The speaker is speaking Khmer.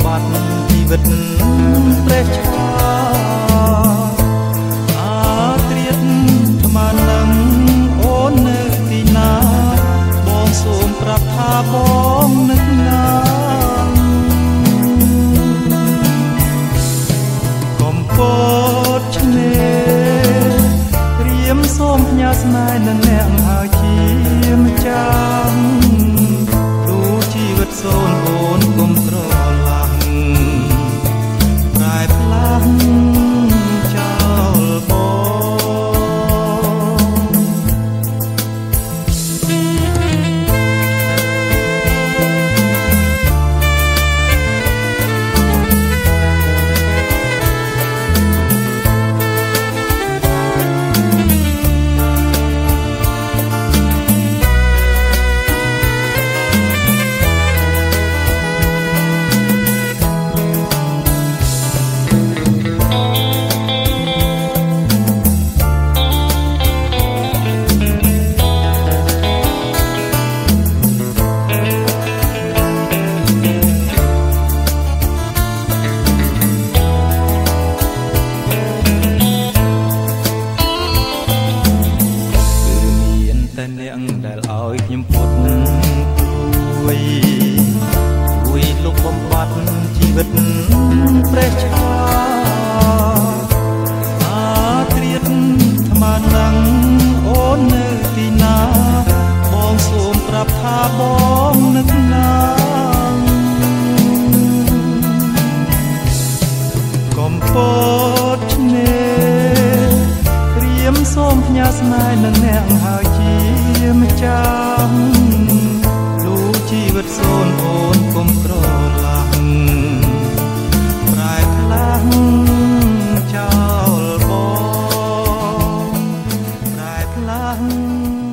បាត់ជីវិតព្រះឆាអាត្រៀតថ្មនឹងអូននៅទីណាបងសូមប្រាប់ថាបងនឹកណាកំពតឆ្នេរព្រាមសូមផ្ញើស្នេហ៍នឹងអ្នកហើយជាម្ចាស់ទូជីវិតសូនអូនគុំត្រឡាស់ប្រែផ្លាស់ចោលបងដែលឲ្យខ្ញុំពុតជួយលុបបំបត្តិជីវិតព្រះឆាអាត្រៀតថ្មនឹងអូននៅទីណាបងសូមប្រាប់ថាបងនឹកណាកំពតឆ្នេរព្រាមសូមផ្ញើស្នេហ៍នឹងអ្នកហើយជាម្ចាស់លូជីវិតសូនអូនគុំក្រឡាស់ប្រែផ្លាស់ចោលបងប្រែផ្លាស់